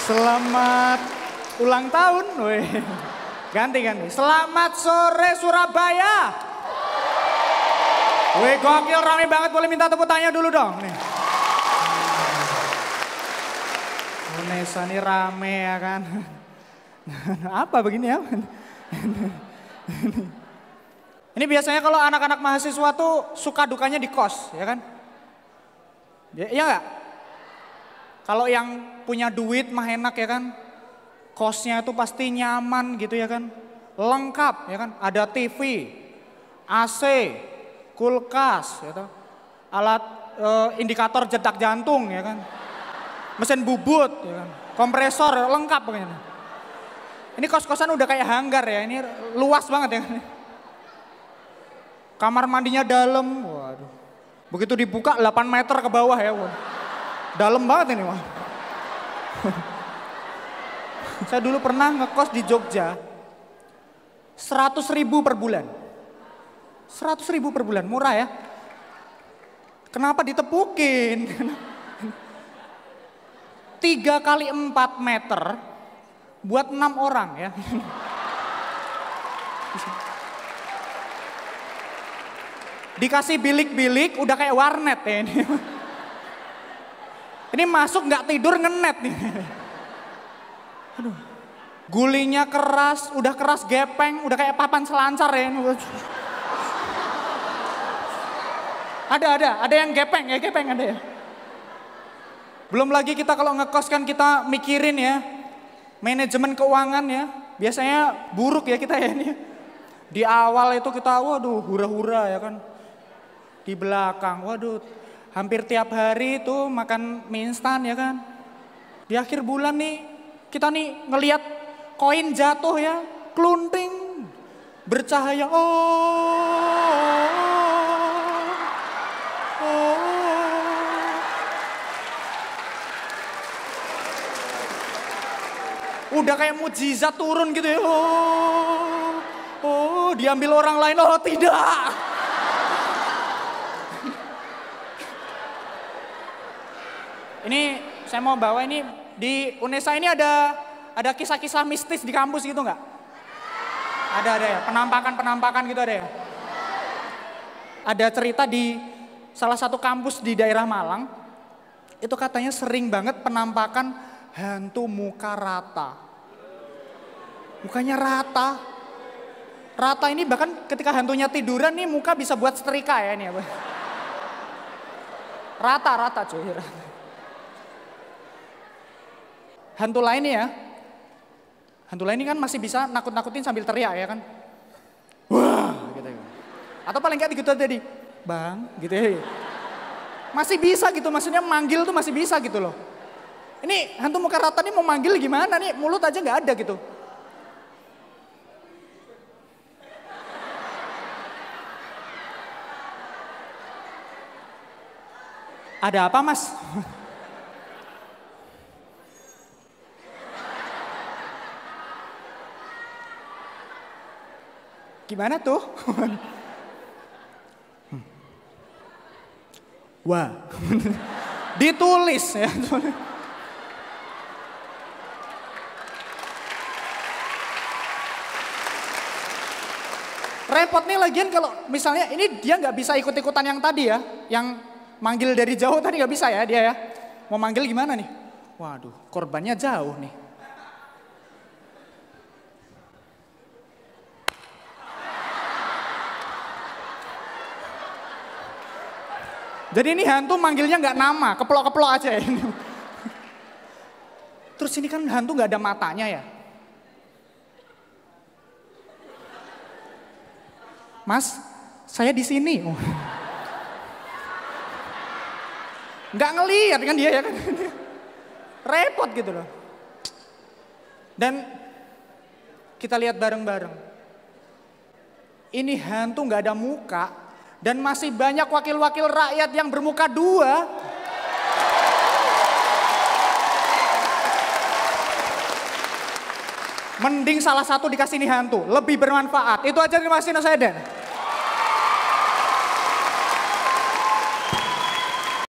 Selamat ulang tahun. Weh. Ganti. Selamat sore Surabaya. Wih gokil, rame banget, boleh minta tepuk tangannya dulu dong. Nih. Unesa nih rame ya kan. Apa begini ya? Ini biasanya kalau anak-anak mahasiswa tuh suka dukanya di kos, ya kan? Iya nggak? Kalau yang punya duit mah enak ya kan? Kosnya itu pasti nyaman gitu ya kan? Lengkap ya kan? Ada TV, AC, kulkas, ya kan? Alat indikator detak jantung ya kan? Mesin bubut, ya kan? Kompresor lengkap pokoknya. Ini kos-kosan udah kayak hanggar ya, ini luas banget ya. Kamar mandinya dalam, waduh. Begitu dibuka 8 meter ke bawah ya, waduh. Dalam banget ini, wah. Saya dulu pernah ngekos di Jogja, 100.000 per bulan. 100.000 per bulan, murah ya. Kenapa ditepukin? 3 kali 4 meter buat 6 orang ya. Dikasih bilik-bilik udah kayak warnet ya ini. Ini masuk nggak tidur ngenet nih. Aduh. Gulingnya keras, udah keras gepeng, udah kayak papan selancar ya ini. Ada yang gepeng ada ya. Belum lagi kita kalau ngekos kan kita mikirin ya, manajemen keuangan ya, biasanya buruk ya kita ya ini. Di awal itu kita waduh hura-hura ya kan. Di belakang waduh hampir tiap hari itu makan mie instan ya kan. Di akhir bulan nih kita nih ngelihat koin jatuh ya, klunting, bercahaya udah kayak mukjizat turun gitu ya. Diambil orang lain. Oh tidak. Ini saya mau bawa ini di Unesa ini ada kisah-kisah mistis di kampus gitu nggak? Ada ya. Penampakan gitu ada ya. Ada cerita di salah satu kampus di daerah Malang. Itu katanya sering banget penampakan hantu muka rata. Mukanya rata. Rata ini bahkan ketika hantunya tiduran nih muka bisa buat setrika ya ini ya. Rata cuy. Hantu lain ya. Hantu lain ini kan masih bisa nakut-nakutin sambil teriak ya kan. Wah gitu ya. Atau paling kayak gitu tadi. Bang gitu ya. Masih bisa gitu, maksudnya manggil tuh masih bisa gitu loh. Ini hantu muka rata nih mau manggil gimana nih, mulut aja nggak ada gitu. Ada apa mas? Gimana tuh? Wah, ditulis ya. Repot nih lagian kalau misalnya ini dia nggak bisa ikut-ikutan yang tadi ya, yang manggil dari jauh tadi nggak bisa ya dia ya. Mau manggil gimana nih? Waduh, korbannya jauh nih. Jadi ini hantu manggilnya nggak nama, keplok-keplok aja ya. Terus ini kan hantu nggak ada matanya ya. Mas, saya di sini. Nggak ngelihat kan dia ya kan. Repot gitu loh. Dan kita lihat bareng-bareng. Ini hantu nggak ada muka. Dan masih banyak wakil-wakil rakyat yang bermuka dua. Mending salah satu dikasih nih hantu, lebih bermanfaat. Itu aja terima kasih Mas Eden.